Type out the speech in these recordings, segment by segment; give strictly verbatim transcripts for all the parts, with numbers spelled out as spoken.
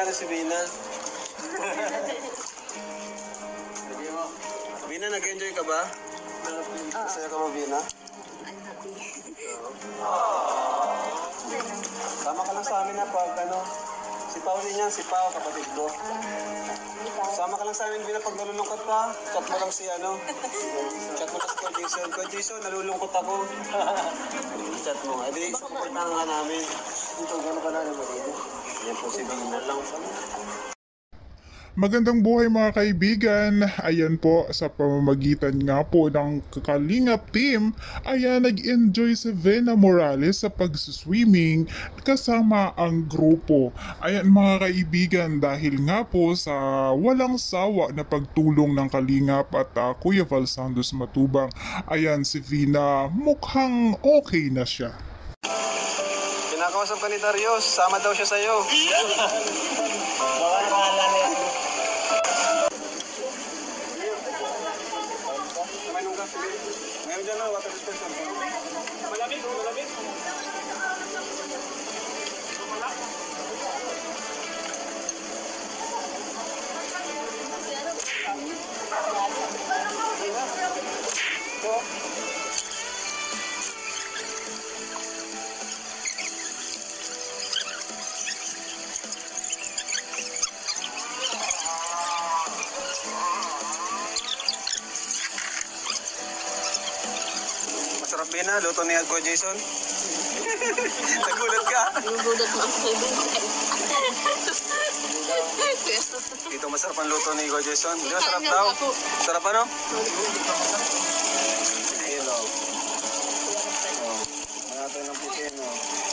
natin si Vina. Vina, nag-enjoy ka ba? Masaya ka ba, Vina? I'm happy. Tama ka lang sa amin na pag ano, si Pauline yan, si Pao, kapatid ko. Sama ka lang sa amin, Vina, pag nalulungkot ka, chat mo lang si ano, chat mo lang si Kuya Jason. Kuya Jason, nalulungkot ako. Chat mo, edi, supportahan ka namin. Ito, gano'n ka na naman dito. Yan po si Vina lang. Magandang buhay mga kaibigan. Ayan po, sa pamamagitan nga po ng Kalingap team, ayan, nag-enjoy si Vena Morales sa pag-swimming kasama ang grupo. Ayan mga kaibigan, dahil nga po sa walang sawa na pagtulong ng Kalingap at uh, Kuya Val Santos Matubang, ayan si Vena mukhang okay na siya. Kinakausap ka ni Darius, sama daw siya sa'yo. Baka nakahala na yan. Ngayon dyan na, water dispenser. Malamig, malamig. Masarap din na, luto ni Kuya Jason. Nagulat ka. Nagulat mo ako sa Dito masarap ang luto ni Kuya Jason. Di ba sarap daw? Sarap ano? Ayun o. Oh. Manatay ng pipino.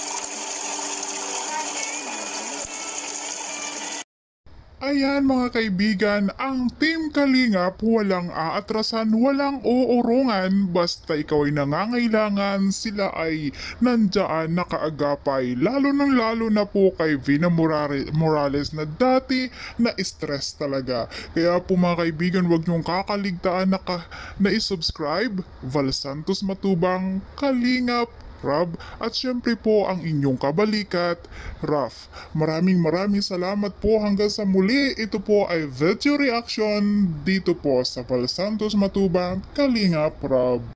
Ayan mga kaibigan, ang Team Kalingap walang aatrasan, walang uurungan, basta ikaw ay nangangailangan, sila ay nandyan nakaagapay. Lalo nang lalo na po kay Vena Morales na dati na stress talaga. Kaya po mga kaibigan, huwag niyong kakaligtaan na, ka, na isubscribe, Val Santos Matubang, Kalingap, Rob, at syempre po ang inyong kabalikat, Raf. Maraming maraming salamat po hanggang sa muli. Ito po ay video reaction dito po sa Val Santos Matubang, Kalingap, Rob.